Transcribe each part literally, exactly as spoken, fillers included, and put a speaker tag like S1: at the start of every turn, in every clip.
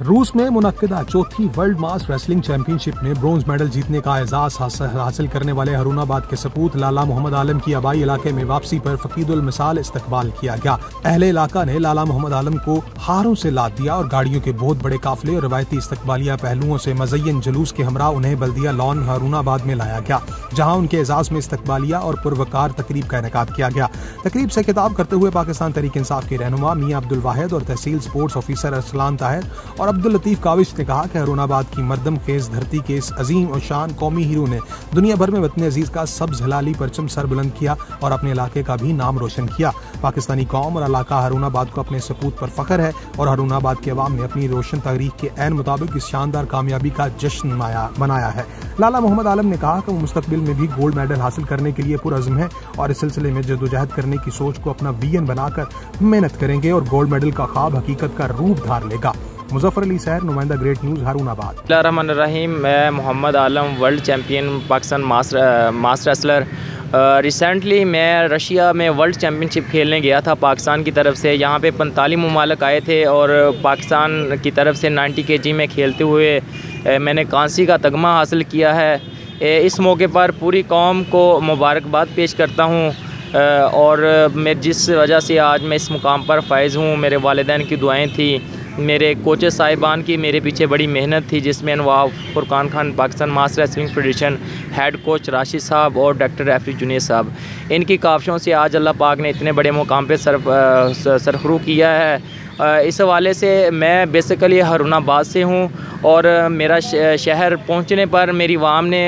S1: रूस में मुनक्किदा चौथी वर्ल्ड मास रेसलिंग चैंपियनशिप में ब्रोंज मेडल जीतने का एजाज हासिल करने वाले हरूनाबाद के सपूत लाला मोहम्मद आलम की आबाई इलाके में वापसी पर फकीदुल मिसाल इस्तकबाल किया गया। अहले इलाका ने लाला मोहम्मद आलम को हारों से लाद दिया और गाड़ियों के बहुत बड़े काफिले और रवायती इस्तकबालिया पहलुओं से मज़य्यन जुलूस के हमरा उन्हें बल्दिया लॉन हरूनाबाद में लाया गया, जहाँ उनके एजाज में इस्तकबालिया और पुरवकार तकरीब का इनेकाद किया गया। तकरीब से खिताब करते हुए पाकिस्तान तहरीक इंसाफ के रहनुमा मियां अब्दुल वाहिद और तहसील स्पोर्ट्स ऑफिसर अरसलान ताहिर और अब्दुल लतीफ काविश ने कहा कि हरूनाबाद की मर्दम खेज धरती के इस अजीम और शान कौमी हीरो ने दुनिया भर में वतन अजीज का सब्ज हिलाली परचम सर बुलंद किया और अपने इलाके का भी नाम रोशन किया। पाकिस्तानी कौम और इलाका हरूनाबाद को अपने सपूत पर फख्र है और हरूनाबाद के अवाम ने अपनी रोशन तारीख के ऐन मुताबिक इस शानदार कामयाबी का जश्न मनाया है। लाला मोहम्मद आलम ने कहा कि वो मुस्तकबिल में भी गोल्ड मेडल हासिल करने के लिए पुरअज़्म है और इस सिलसिले में जद्दोजहद करने की सोच को अपना विजन बनाकर मेहनत करेंगे और गोल्ड मेडल का ख्वाब हकीकत का रूप धार लेगा। मुजफ्फर अली सैर, नुमाइंदा ग्रेट न्यूज़, हरूनाबाद।
S2: बिस्मिल्लाहिर्रहमानिर्रहीम। मैं Mohammad Alam, world champion Pakistan mass mass wrestler. Recently मैं रशिया में वर्ल्ड चैम्पियनशिप खेलने गया था पाकिस्तान की तरफ से। यहाँ पे पैंतालीस ममालिक आए थे और पाकिस्तान की तरफ से नब्बे केजी में खेलते हुए मैंने कांसी का तगमा हासिल किया है। इस मौके पर पूरी कौम को मुबारकबाद पेश करता हूँ और मैं जिस वजह से आज मैं इस मुकाम पर फाइज़ हूँ, मेरे वालिदैन की दुआएं थी, मेरे कोचेस साहिबान की मेरे पीछे बड़ी मेहनत थी, जिसमें Nawab Furqan Khan, Pakistan mass wrestling federation, head coach Rashid sahab और डॉक्टर रैफी जुनेद साहब, इनकी काविशों से आज अल्लाह पाक ने इतने बड़े मुकाम पे सरफ सरखरू किया है। इस हवाले से मैं बेसिकली हरूनाबाद से हूँ और मेरा शहर पहुँचने पर मेरी वाम ने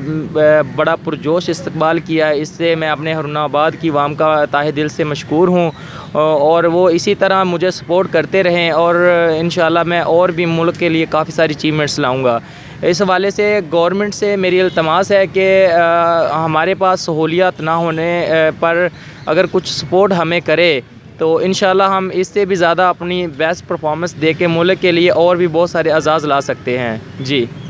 S2: बड़ा पुरजोश इस्तकबाल किया है। इससे मैं अपने हरूनाबाद की वाम का ताहे दिल से मशकूर हूँ और वो इसी तरह मुझे सपोर्ट करते रहें और इंशाल्लाह मैं और भी मुल्क के लिए काफ़ी सारी अचीवमेंट्स लाऊँगा। इस हवाले से गवर्नमेंट से मेरी इल्तमास है कि हमारे पास सहूलियत ना होने पर अगर कुछ सपोर्ट हमें करे तो इंशाल्लाह हम इससे भी ज़्यादा अपनी बेस्ट परफॉर्मेंस दे के मुल्क के लिए और भी बहुत सारे एजाज़ ला सकते हैं। जी।